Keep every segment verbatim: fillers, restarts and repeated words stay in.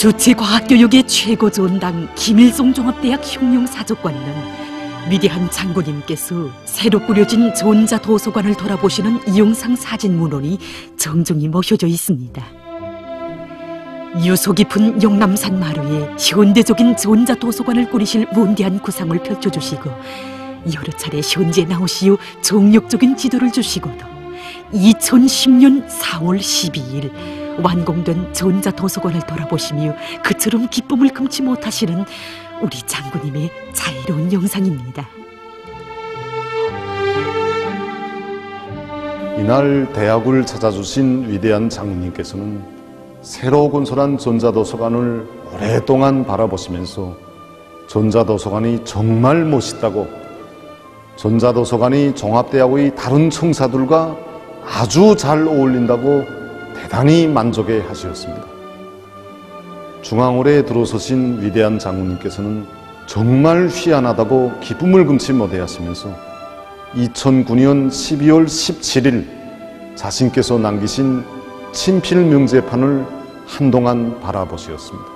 주체과학교육의 최고 존당 김일성 종합대학 흉룡사족관에는 위대한 장군님께서 새로 꾸려진 존자도서관을 돌아보시는 이용상 사진문헌이 정중히 모셔져 있습니다. 유서 깊은 영남산 마루에 현대적인 존자도서관을 꾸리실 원대한 구상을 펼쳐주시고 여러 차례 현지에 나오시어 정력적인 지도를 주시고도 이천십 년 사월 십이일 완공된 존자도서관을 돌아보시며 그처럼 기쁨을 금치 못하시는 우리 장군님의 자애로운 영상입니다. 이날 대학을 찾아주신 위대한 장군님께서는 새로 건설한 존자도서관을 오랫동안 바라보시면서 존자도서관이 정말 멋있다고, 존자도서관이 종합대학의 다른 청사들과 아주 잘 어울린다고 대단히 만족해 하셨습니다. 중앙홀에 들어서신 위대한 장군님께서는 정말 희한하다고 기쁨을 금치 못해 하시면서 이천구 년 십이월 십칠일 자신께서 남기신 친필 명제판을 한동안 바라보셨습니다.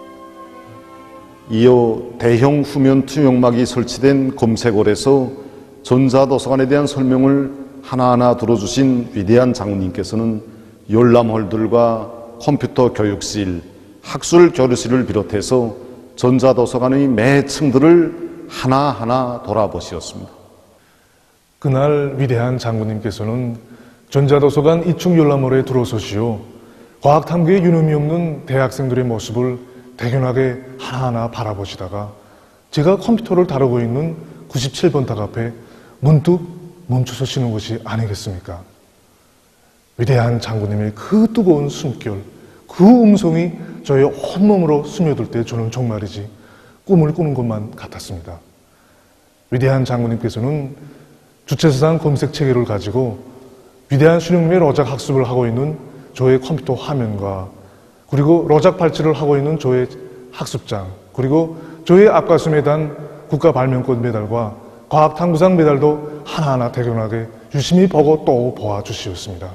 이어 대형 후면 투명막이 설치된 검색홀에서 존자도서관에 대한 설명을 하나하나 들어주신 위대한 장군님께서는 열람홀들과 컴퓨터 교육실, 학술 교류실을 비롯해서 존자도서관의 매 층들을 하나하나 돌아보셨습니다. 그날 위대한 장군님께서는 존자도서관 이 층 열람홀에 들어서시오 과학탐구에 유념이 없는 대학생들의 모습을 대견하게 하나하나 바라보시다가 제가 컴퓨터를 다루고 있는 구십칠 번 탁 앞에 문득 멈춰서시는 것이 아니겠습니까? 위대한 장군님의 그 뜨거운 숨결, 그 음성이 저의 온몸으로 스며들 때 저는 정말이지 꿈을 꾸는 것만 같았습니다. 위대한 장군님께서는 주체사상 검색 체계를 가지고 위대한 수령님의 러작 학습을 하고 있는 저의 컴퓨터 화면과 그리고 러작 발치를 하고 있는 저의 학습장, 그리고 저의 앞가슴에 단 국가발명권 메달과 과학탐구상 메달도 하나하나 대견하게 유심히 보고 또 보아주시었습니다.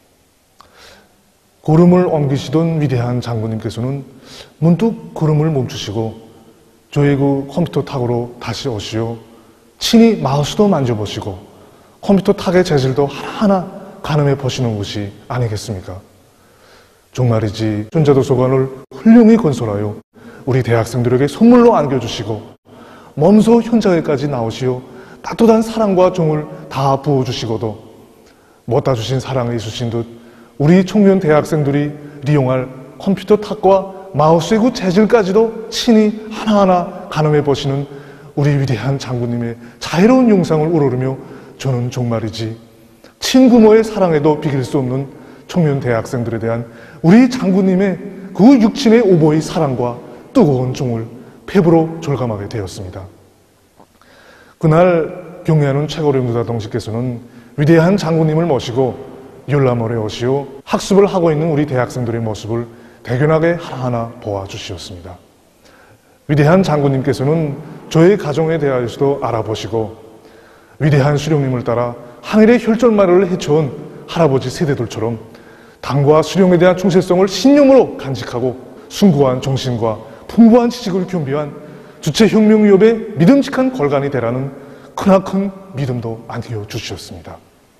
걸음을 옮기시던 위대한 장군님께서는 문득 걸음을 멈추시고 저의 그 컴퓨터 탁으로 다시 오시어 친히 마우스도 만져보시고 컴퓨터 탁의 재질도 하나하나 가늠해 보시는 것이 아니겠습니까? 정말이지 존자도서관을 훌륭히 건설하여 우리 대학생들에게 선물로 안겨주시고 먼소 현장에까지 나오시어 따뜻한 사랑과 정을 다 부어주시고도 못다 주신 사랑이 있으신 듯 우리 청년 대학생들이 이용할 컴퓨터 탁과 마우스의 그 재질까지도 친히 하나하나 가늠해 보시는 우리 위대한 장군님의 자애로운 영상을 우러르며 저는 정말이지 친구모의 사랑에도 비길 수 없는 청년 대학생들에 대한 우리 장군님의 그 육친의 오보의 사랑과 뜨거운 정을 폐부로 절감하게 되었습니다. 그날 경애하는 최고령 누다 동지께서는 위대한 장군님을 모시고 열람홀에 오시어 학습을 하고 있는 우리 대학생들의 모습을 대견하게 하나하나 보아주시었습니다. 위대한 장군님께서는 저의 가정에 대하여서도 알아보시고 위대한 수령님을 따라 하늘의 혈전마루를 헤쳐온 할아버지 세대들처럼 당과 수령에 대한 충실성을 신념으로 간직하고 숭고한 정신과 풍부한 지식을 겸비한 주체혁명위협의 믿음직한 걸간이 되라는 크나큰 믿음도 안겨주셨습니다.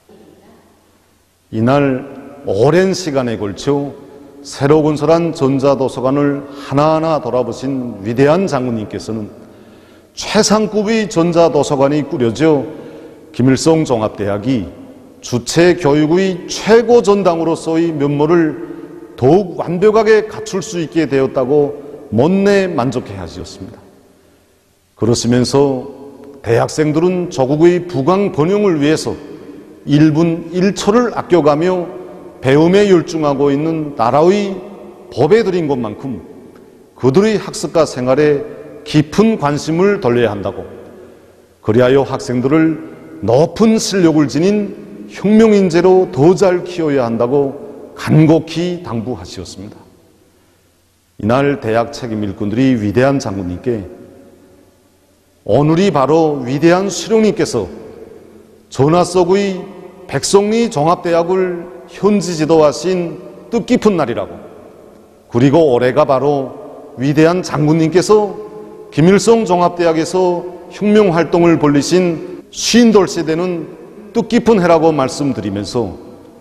이날 오랜 시간에 걸쳐 새로 건설한 존자도서관을 하나하나 돌아보신 위대한 장군님께서는 최상급의 존자도서관이 꾸려져 김일성 종합대학이 주체교육의 최고 전당으로서의 면모를 더욱 완벽하게 갖출 수 있게 되었다고 못내 만족해 하시었습니다. 그러시면서 대학생들은 조국의 부강 번영을 위해서 일 분 일 초를 아껴가며 배움에 열중하고 있는 나라의 법에 들인 것만큼 그들의 학습과 생활에 깊은 관심을 돌려야 한다고, 그리하여 학생들을 높은 실력을 지닌 혁명인재로 더 잘 키워야 한다고 간곡히 당부하시었습니다. 이날 대학 책임 일꾼들이 위대한 장군님께 오늘이 바로 위대한 수령님께서 전하 속의 백성리 종합대학을 현지 지도하신 뜻깊은 날이라고, 그리고 올해가 바로 위대한 장군님께서 김일성 종합대학에서 혁명활동을 벌리신 쉰돌 세대는 뜻깊은 해라고 말씀드리면서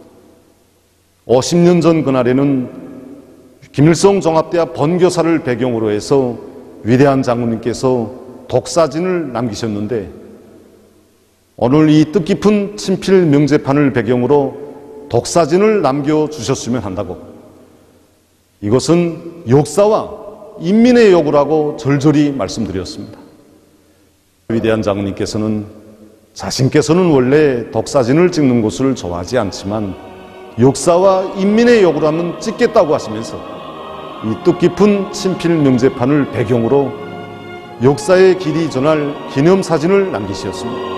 오십 년 전 그날에는 김일성 종합대학 본교사를 배경으로 해서 위대한 장군님께서 독사진을 남기셨는데 오늘 이 뜻깊은 친필 명제판을 배경으로 독사진을 남겨주셨으면 한다고, 이것은 역사와 인민의 요구라고 절절히 말씀드렸습니다. 위대한 장군님께서는 자신께서는 원래 독사진을 찍는 것을 좋아하지 않지만 역사와 인민의 요구라면 찍겠다고 하시면서 이 뜻깊은 친필 명제판을 배경으로 역사의 길이 전할 기념사진을 남기셨습니다.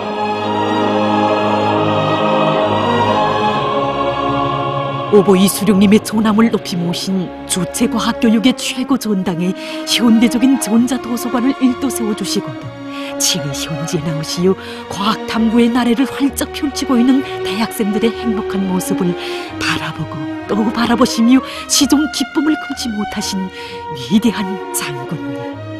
오보 이수룡님의 존함을 높이 모신 주체과학교육의 최고 전당에 현대적인 전자도서관을 일도 세워주시고도 친히 현지에 나오시어 과학탐구의 나래를 활짝 펼치고 있는 대학생들의 행복한 모습을 바라보고 또 바라보시며 시종 기쁨을 금치 못하신 위대한 장군님.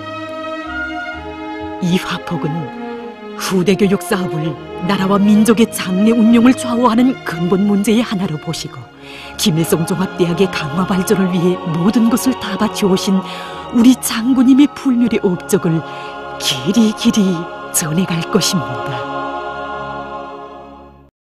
이 화폭은 후대 교육 사업을 나라와 민족의 장래 운명을 좌우하는 근본 문제의 하나로 보시고 김일성 종합대학의 강화 발전을 위해 모든 것을 다 바쳐오신 우리 장군님의 불멸의 업적을 길이 길이 전해갈 것입니다.